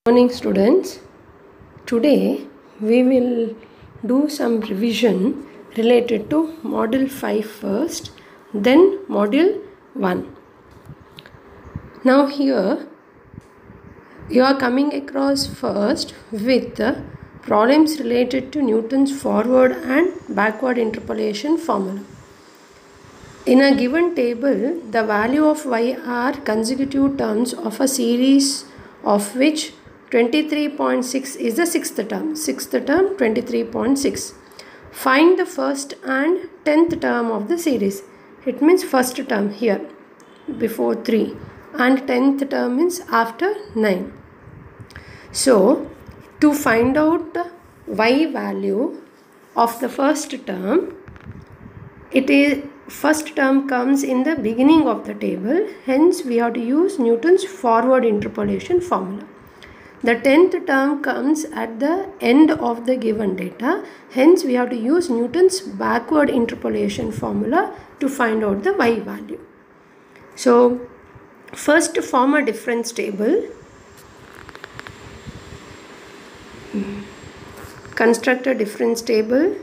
Morning students. Today we will do some revision related to module 5 first, then module 1. Now here you are coming across first with the problems related to Newton's forward and backward interpolation formula. In a given table, the value of y are consecutive terms of a series of which 23.6 is the sixth term 23.6. Find the first and 10th term of the series. It means first term here before 3 and 10th term means after 9. So to find out the y value of the first term, it is first term comes in the beginning of the table, hence we have to use Newton's forward interpolation formula. The 10th term comes at the end of the given data, hence we have to use Newton's backward interpolation formula to find out the y value. So first form a difference table. Construct a difference table.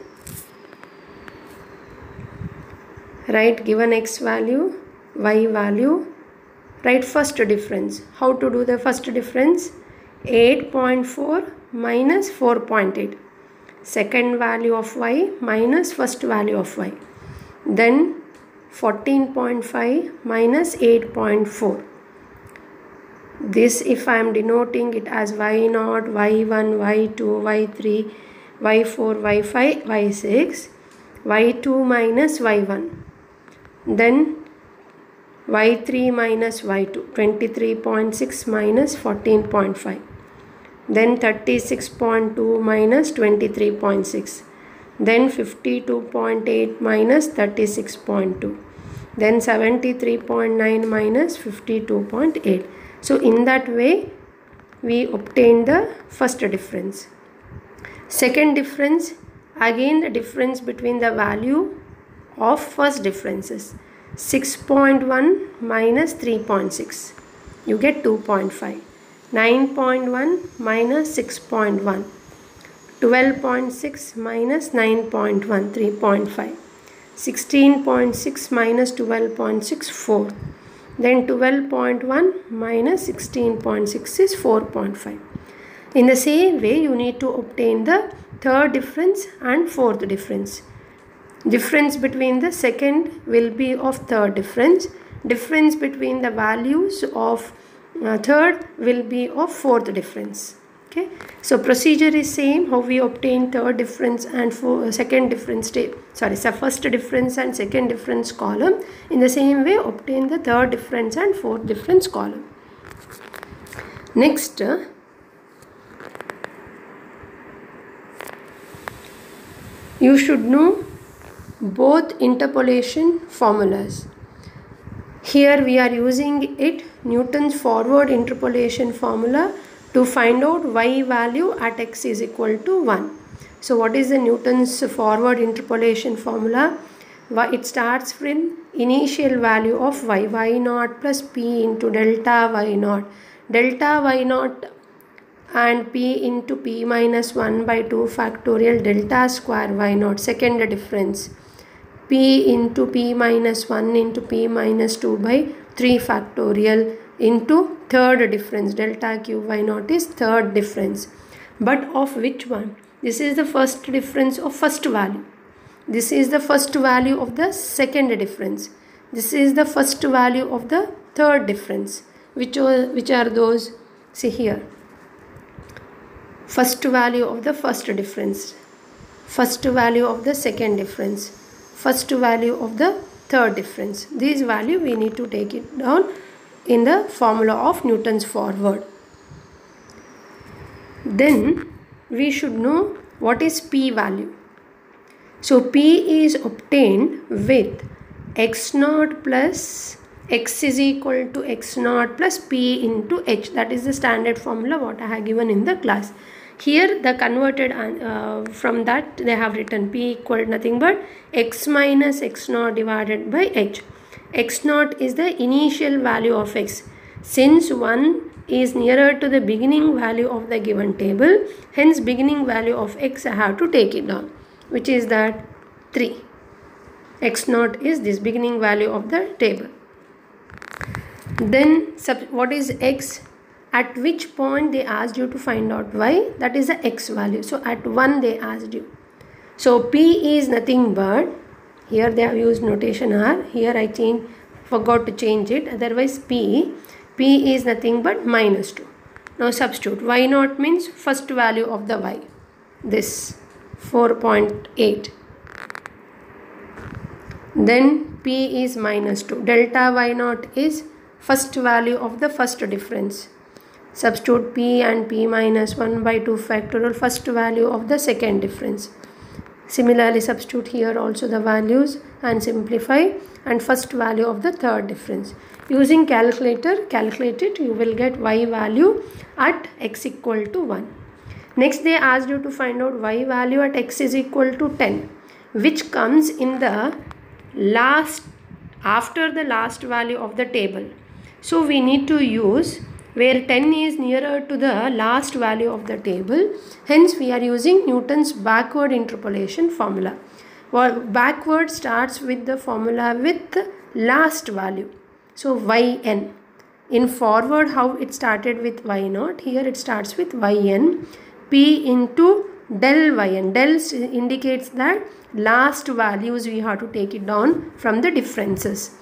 Write given x value, y value. Write first difference. How to do the first difference? 8.4 minus 4.8. Second value of y minus first value of y. Then 14.5 minus 8.4. This if I am denoting it as y0, y1, y2, y3, y4, y5, y6, y2 minus y1. Then y3 minus y2, 23.6 minus 14.5. Then 36.2 minus 23.6. Then 52.8 minus 36.2. Then 73.9 minus 52.8. So in that way we obtain the first difference. Second difference, again the difference between the value of first differences. 6.1 minus 3.6, you get 2.5. 9.1 minus 6.1, 12.6 minus 9.1, 3.5. 16.6 minus 12.6, 4. Then 12.1 minus 16.6 is 4.5. In the same way, you need to obtain the third difference and fourth difference. Difference between the second will be of third difference. Difference between the values of third will be of fourth difference. Okay. So procedure is same. How we obtain third difference and second difference first difference and second difference column. In the same way, obtain the third difference and fourth difference column. Next, you should know both interpolation formulas. Here we are using Newton's forward interpolation formula to find out y value at x is equal to 1. So what is the Newton's forward interpolation formula? It starts from initial value of y0 plus p into delta y0. Delta y0 and p into p minus 1 by 2 factorial delta square y0, second difference. P into p minus 1 into p minus 2 by 3 factorial into third difference. Delta cube y0 is third difference. But of which one? This is the first difference of first value. This is the first value of the second difference. This is the first value of the third difference. Which are those? See here. First value of the first difference. First value of the second difference. First value of the third difference. These value we need to take it down in the formula of Newton's forward. Then we should know what is p value. So p is obtained with x0 plus x is equal to x0 plus p into h. That is the standard formula what I have given in the class. Here the converted from that they have written p equal to nothing but x minus x0 divided by h. X0 is the initial value of x. Since 1 is nearer to the beginning value of the given table. Hence beginning value of x I have to take it down, which is that 3. X naught is this beginning value of the table. Then what is x? At which point they asked you to find out y, that is the x value. So at 1 they asked you. So p is nothing but, here they have used notation r, here I forgot to change it, otherwise p is nothing but -2. Now substitute. Y naught means first value of the y, this 4.8. Then p is -2. Delta y naught is first value of the first difference. Substitute p and p minus 1 by 2 factorial, first value of the second difference. Similarly substitute here also the values and simplify, and first value of the third difference. Using calculator, calculate it, you will get y value at x equal to 1. Next they asked you to find out y value at x is equal to 10, which comes in the last, after the last value of the table. So we need to use where 10 is nearer to the last value of the table. Hence we are using Newton's backward interpolation formula. Well, backward starts with the formula with last value. So yn. In forward, how it started with y naught, here it starts with yn. P into del yn. Del indicates that last values we have to take it down from the differences.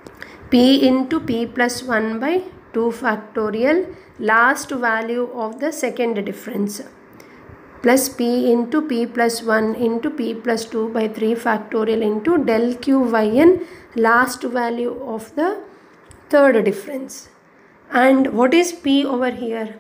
P into p plus 1 by 2 factorial, last value of the second difference, plus p into p plus 1 into p plus 2 by 3 factorial into del q yn, last value of the third difference. And what is p over here?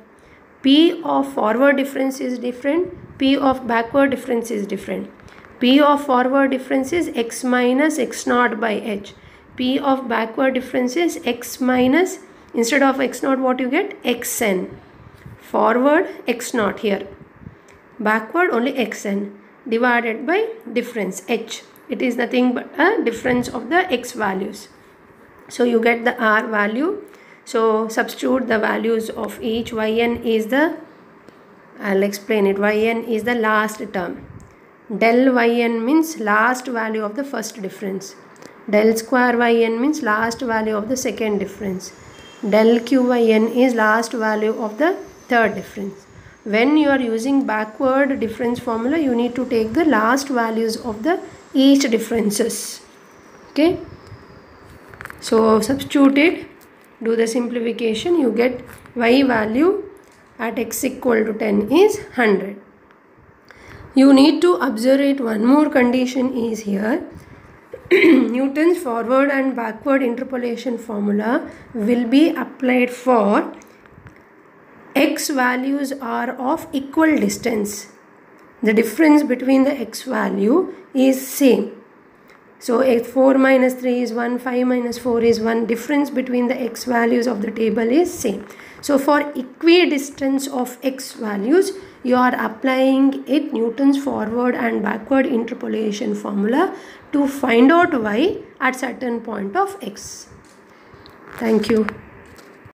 P of forward difference is different, p of backward difference is different. P of forward difference is x minus x naught by h. P of backward difference is x minus, instead of x naught what you get? Xn. Forward x naught here. Backward only xn divided by difference h. It is nothing but a difference of the x values. So you get the r value. So substitute the values of each. Yn is the, I'll explain it. Yn is the last term. Del yn means last value of the first difference. Del square yn means last value of the second difference. Del qyn is last value of the third difference. When you are using backward difference formula, you need to take the last values of the each differences. Okay. So substitute it, do the simplification, you get y value at x equal to 10 is 100. You need to observe one more condition is here. Newton's forward and backward interpolation formula will be applied for x values are of equal distance. The difference between the x value is same. So 4 minus 3 is 1, 5 minus 4 is 1. Difference between the x values of the table is same. So for equidistance of x values, you are applying it Newton's forward and backward interpolation formula to find out y at certain point of x. Thank you.